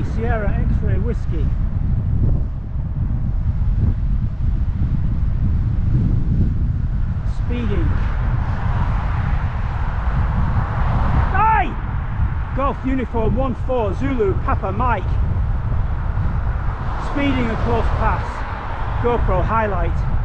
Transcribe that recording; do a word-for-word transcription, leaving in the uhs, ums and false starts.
Whiskey, Sierra X-Ray Whiskey. Speeding. Aye! Golf Uniform one four Zulu Papa Mike. Speeding a close pass. GoPro highlight.